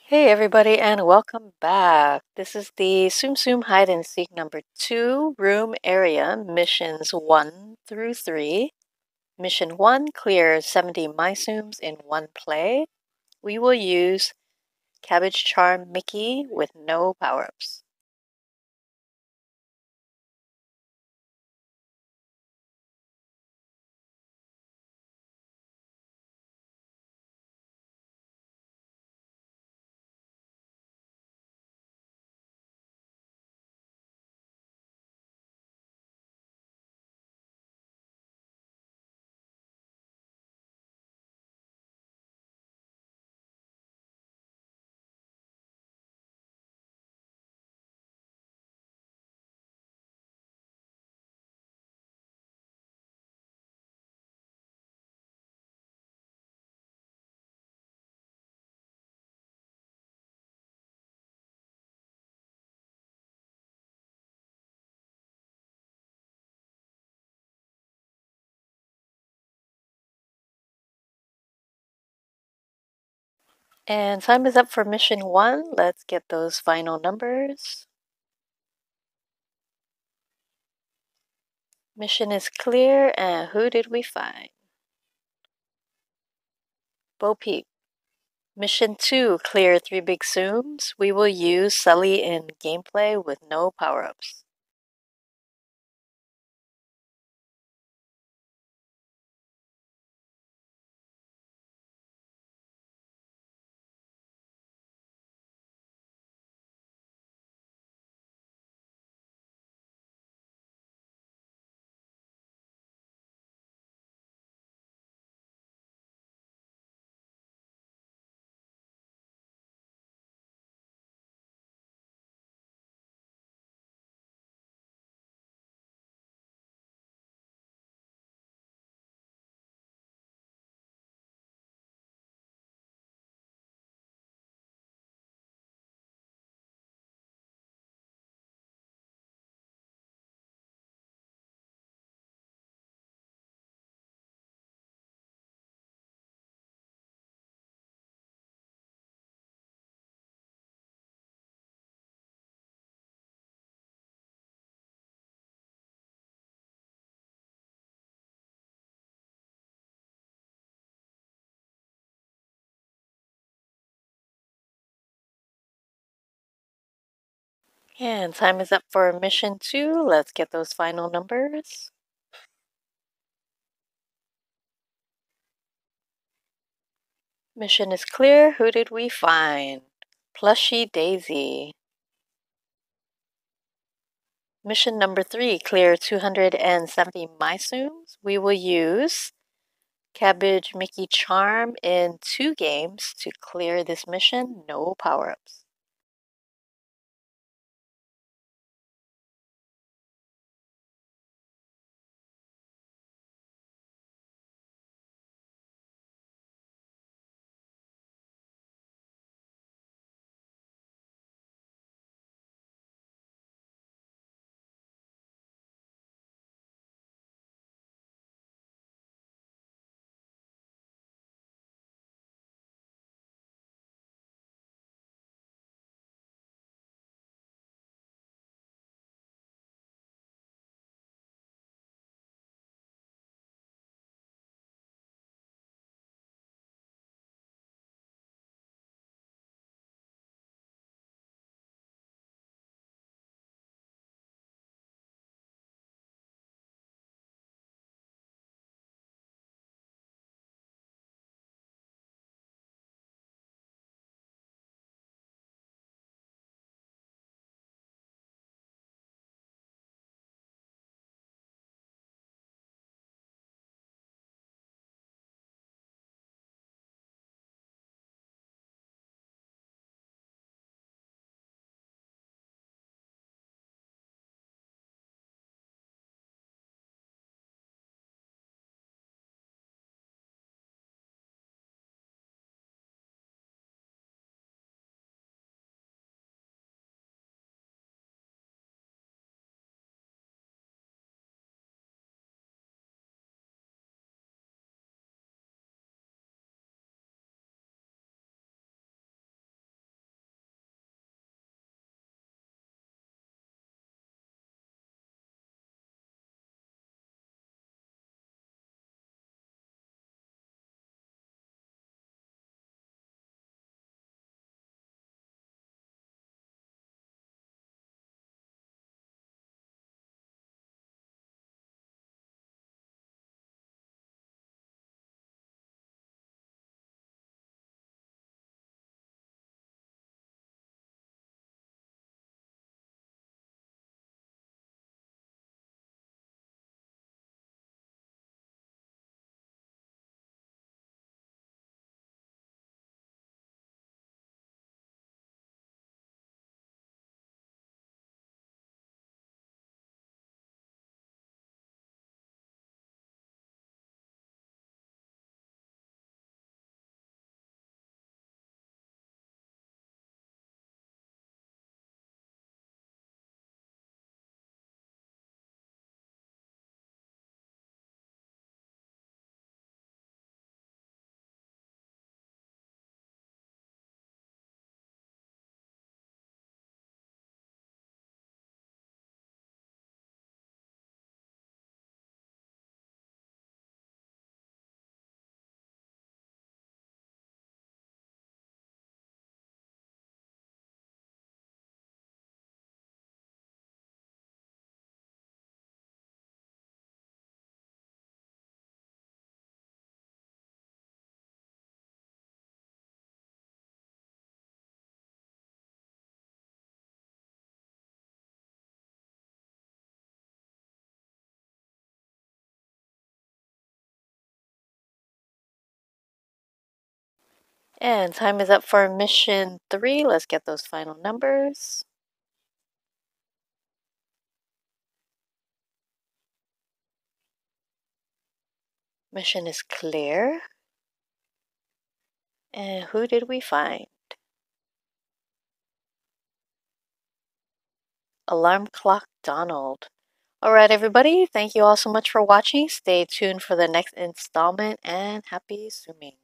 Hey everybody, and welcome back. This is the Tsum Tsum Hide and Seek number 2 room area missions 1 through 3. Mission 1, clear 70 MyTsums in one play. We will use Cabbage Charm Mickey with no power-ups. And time is up for mission 1. Let's get those final numbers. Mission is clear, and who did we find? Bo Peep. Mission 2, clear 3 big Tsums. We will use Sully in gameplay with no power-ups. And time is up for mission 2. Let's get those final numbers. Mission is clear. Who did we find? Plushy Daisy. Mission number 3, clear 270 MyTsums. We will use Cabbage Mickey Charm in 2 games to clear this mission. No power-ups. And time is up for mission 3. Let's get those final numbers. Mission is clear. And who did we find? Alarm Clock Donald. Alright, everybody, thank you all so much for watching. Stay tuned for the next installment and happy swimming.